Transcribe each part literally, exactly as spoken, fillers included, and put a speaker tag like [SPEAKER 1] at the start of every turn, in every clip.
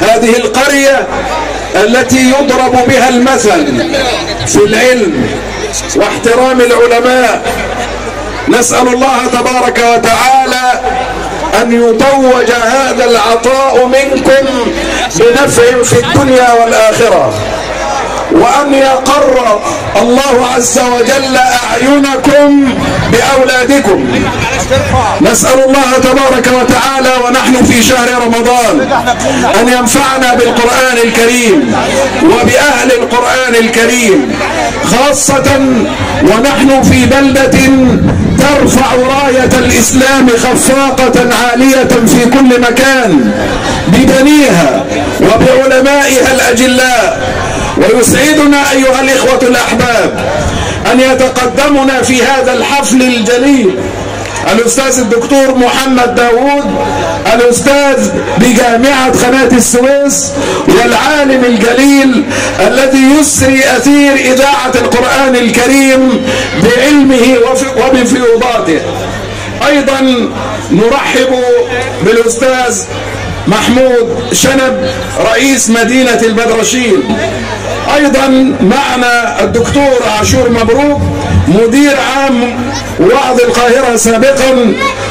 [SPEAKER 1] هذه القرية التي يضرب بها المثل في العلم واحترام العلماء. نسأل الله تبارك وتعالى أن يتوج هذا العطاء منكم بنفع في الدنيا والآخرة، وأن يقر الله عز وجل أعينكم بأولادكم. نسأل الله تبارك وتعالى ونحن في شهر رمضان أن ينفعنا بالقرآن الكريم وبأهل القرآن الكريم، خاصة ونحن في بلدة ترفع راية الإسلام خفاقة عالية في كل مكان ببنيها وبعلمائها الأجلاء. ويسعدنا أيها الإخوة الأحباب أن يتقدمنا في هذا الحفل الجليل الأستاذ الدكتور محمد داوود، الأستاذ بجامعة قناة السويس والعالم الجليل الذي يسري أثير إذاعة القرآن الكريم بعلمه وبفيوضاته. أيضا نرحب بالأستاذ محمود شنب رئيس مدينة البدرشين. أيضا معنا الدكتور عاشور مبروك مدير عام وعظ القاهرة سابقا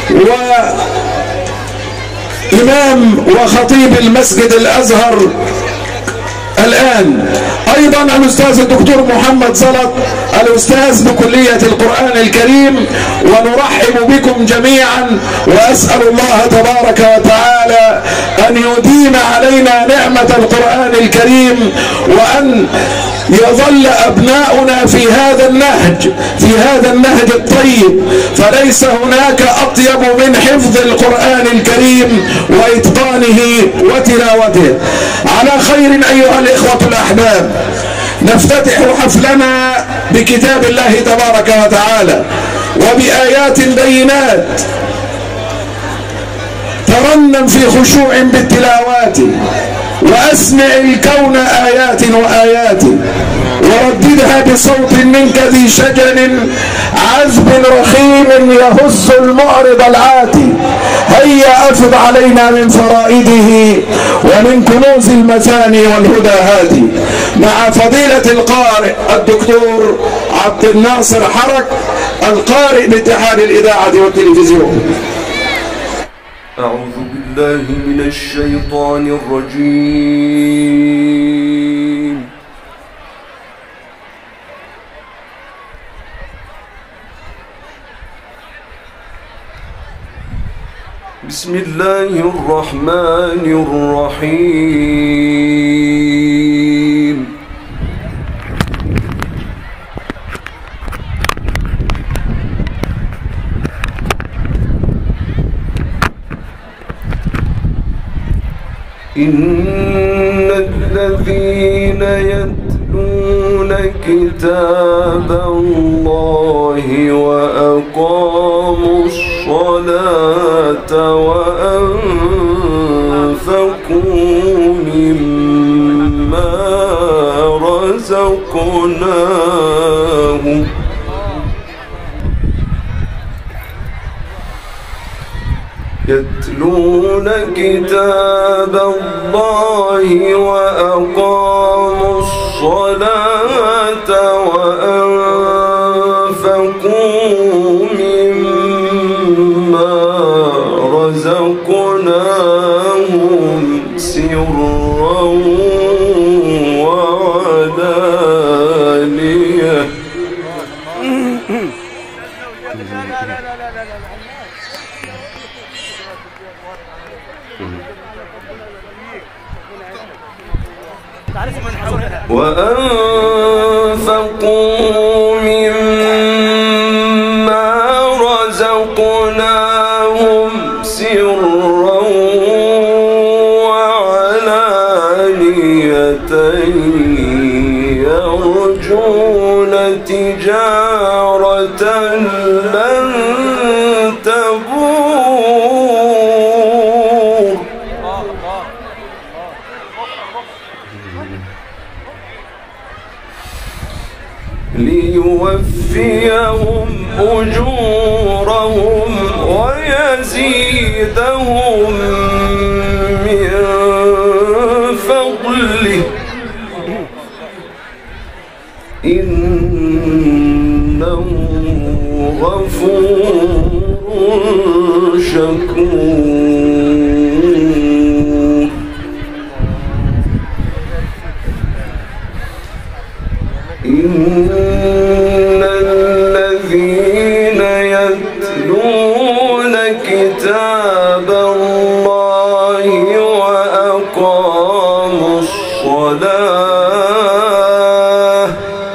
[SPEAKER 1] وإمام وخطيب المسجد الأزهر الآن. أيضا الأستاذ الدكتور محمد زلط الأستاذ بكلية القرآن الكريم. ونرحب بكم جميعا وأسأل الله تبارك وتعالى أن يديم علينا نعمة القرآن الكريم، وأن يظل أبناؤنا في هذا النهج في هذا النهج الطيب، فليس هناك أطيب من حفظ القرآن الكريم وإتقانه وتلاوته. على خير أيها الإخوة الأحباب، نفتتح حفلنا بكتاب الله تبارك وتعالى وبآيات بينات. ترنم في خشوع بالتلاوات وأسمع الكون آيات وآيات، ورددها بصوت منك ذي شجن عذب رخيم يهز المعرض العاتي. هيا أفض علينا من فرائده ومن كنوز المثاني والهدى هادي. مع فضيلة القارئ الدكتور عبد الناصر حرك القارئ باتحاد الإذاعة والتلفزيون.
[SPEAKER 2] أعوذ بالله من الشيطان الرجيم. بسم الله الرحمن الرحيم. إن الذين يتلون كتاب الله وأقاموا الصلاة وأنفقوا مما رزقناهم يتلون كتاب الله وأقاموا الصلاة وأنفقوا مما رزقناهم سرا وعلانية. وأنفقوا مما رزقناهم سرا وعلانية يرجون تجارة لن تبور. ليوفيهم أجورهم ويزيدهم من فضله إنه غفور شكور. إن الذين يتلون كتاب الله وأقاموا الصلاة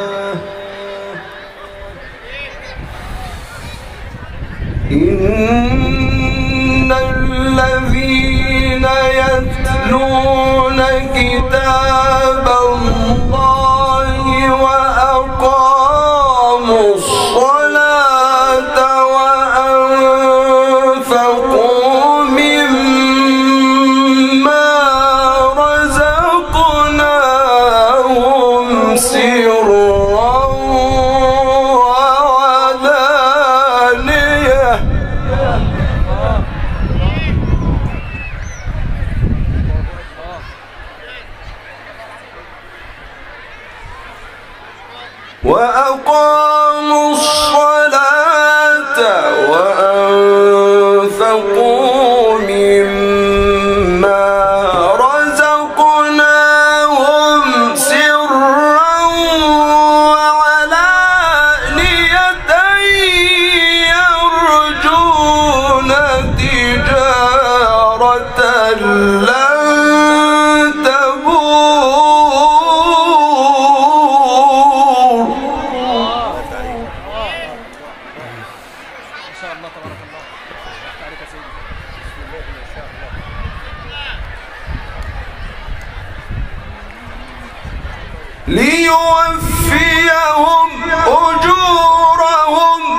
[SPEAKER 2] إن الذين يتلون كتاب الله وأقاموا الصلاة وأنفقوا مما رزقناهم سرا وعلانية وأقاموا الصلاة وأنفقوا مما رزقناهم سرا وعلانية يرجون تجارة لن تبور. ليوفيهم أجورهم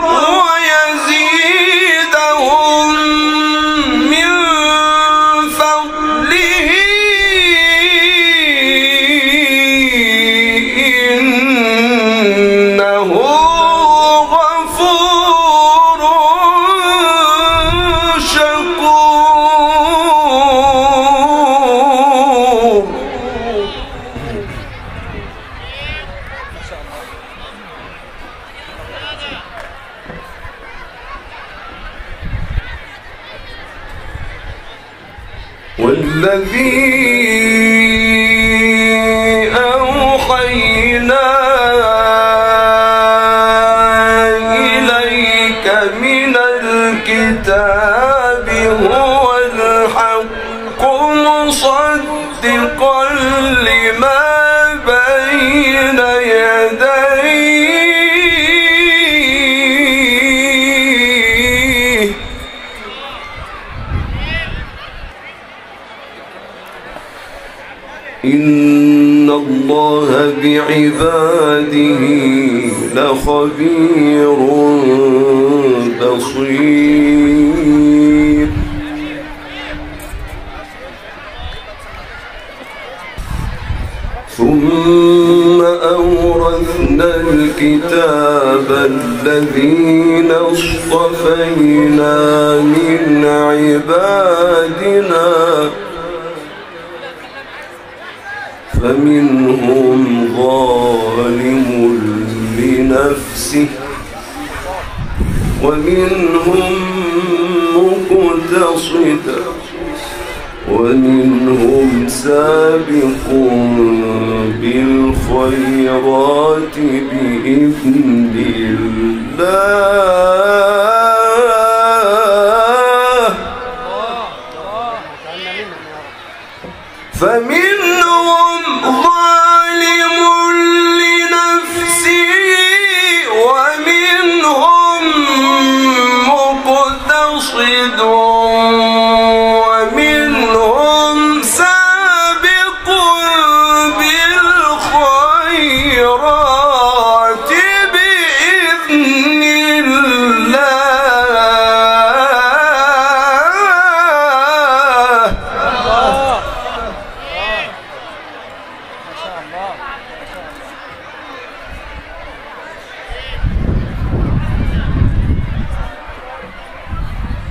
[SPEAKER 2] ويزيدهم من فضله إنه غفور شكور. والذي أوحينا إليك من الكتاب هو الحق مصدقا لما بين يديه إن الله بعباده لخبير بصير. ثم أورثنا الكتاب الذين اصطفينا من عبادنا فمنهم ظالم لنفسه ومنهم مقتصد ومنهم سابق بالخيرات بإذن الله. فمنهم ظالم لنفسه ومنهم مقتصد ومنهم سابق بالخيرات بإذن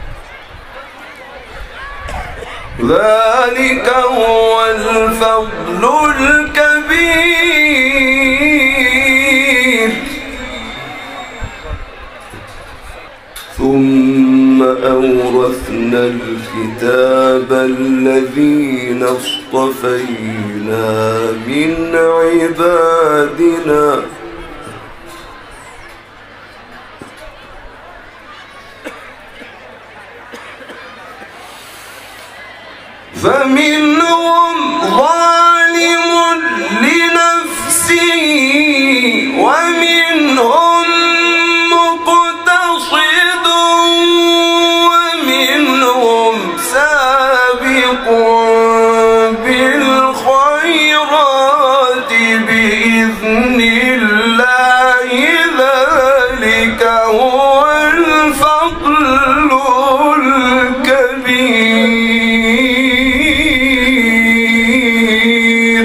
[SPEAKER 2] ذلك هو الفضل الفضل الكبير. ثم أورثنا الكتاب الذين اصطفينا من عبادنا فمنهم ظالم لنفسه ومنهم مقتصد ومنهم سابق بالخيرات بإذن الله ذلك هو الفضل الكبير.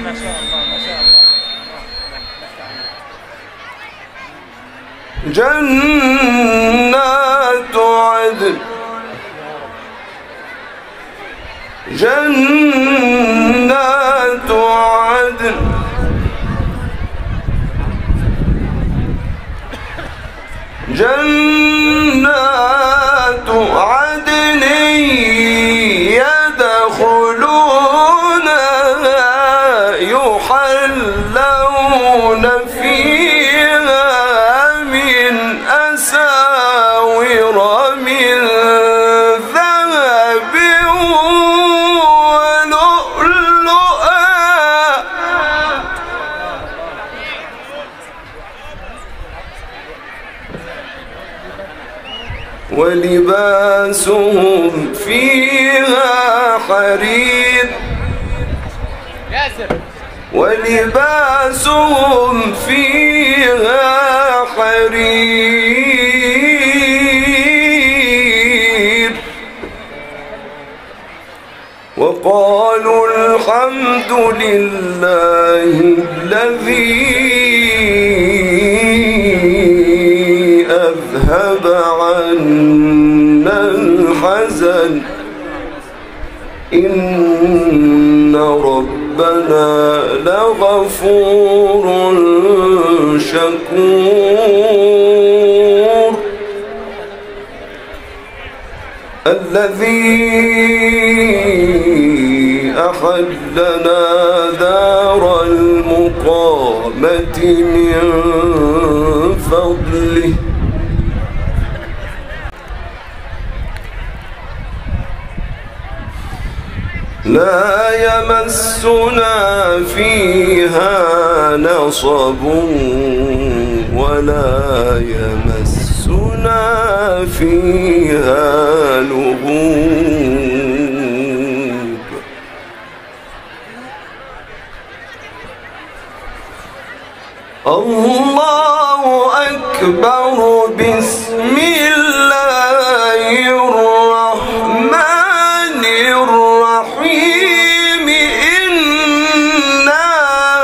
[SPEAKER 2] جنات عدن جنات عدن جنات عدن يدخلونها يحلون فيها من أساور من ذهب ولؤلؤا ولباسهم فيها حرير ولباسهم فيها حرير. وقالوا الحمد لله الذي أذهب عنا الحزن إن ربنا لغفور شكور. الذي أحلنا دار المقامة من فضله لا يمسنا فيها نصب ولا يمسنا فيها لغوب. الله أكبر. بسم الله الرحمن الرحيم. إنا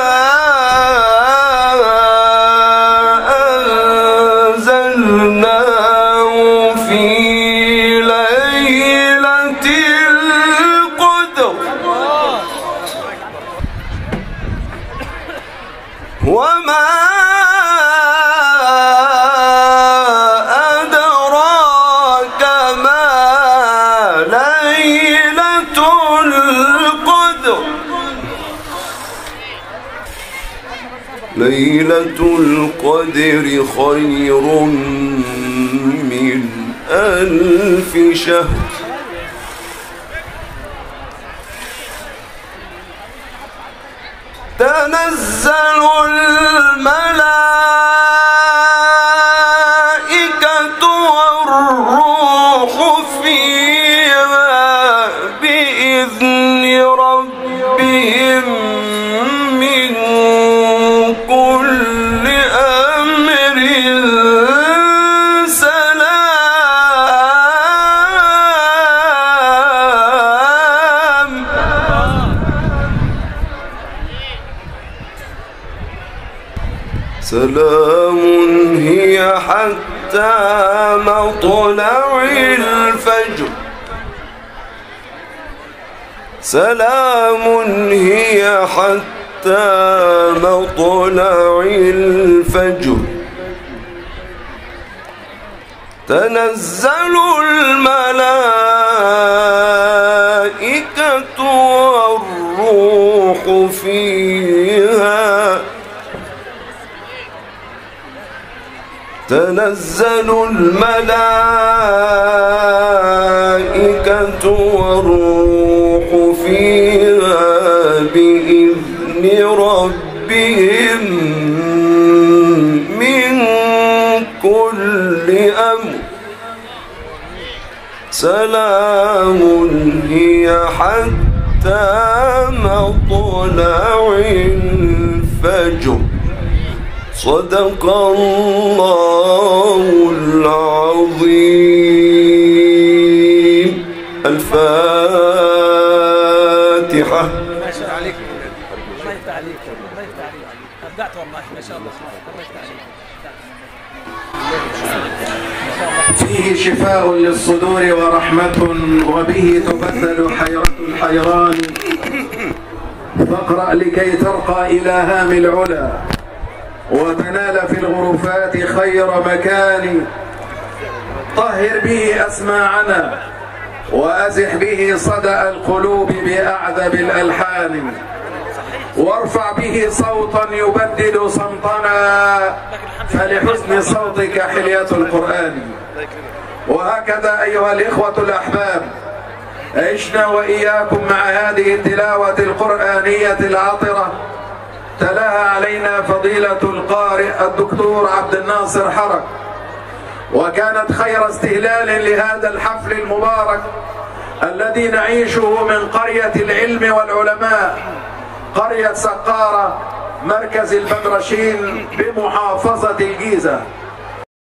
[SPEAKER 2] أنزلناه في ليلة القدر وما أدراك ما ليلة القدر. ليلة القدر خير من ألف شهر. تنزل الملائكة والروح فيها بإذن ربهم من كل أمر سلام. سلام هي حتى مطلع الفجر. سلام هي حتى مطلع الفجر تنزل الملائكة والروح فيها تنزل الملائكة والروح فيها بإذن ربهم من كل أمر سلام هي حتى مطلع الفجر. صدق الله العظيم. الفاتحة.
[SPEAKER 3] ما شاء الله عليك، الله يفتح عليك، الله يفتح عليك، أبدعت والله، ما شاء الله، الله يفتح عليك.
[SPEAKER 1] فيه شفاء للصدور ورحمة وبه تبدل حيرة الحيران فاقرأ لكي ترقى إلى هام العلا وتنال في الغرفات خير مكان. طهر به أسماعنا وأزح به صدأ القلوب بأعذب الألحان وارفع به صوتا يبدل صمتنا فلحسن صوتك حلية القرآن. وهكذا أيها الإخوة الأحباب عشنا وإياكم مع هذه التلاوة القرآنية العطرة تلاها علينا فضيلة القارئ الدكتور عبد الناصر حرك، وكانت خير استهلال لهذا الحفل المبارك الذي نعيشه من قرية العلم والعلماء، قرية سقارة مركز البدرشين بمحافظة الجيزة.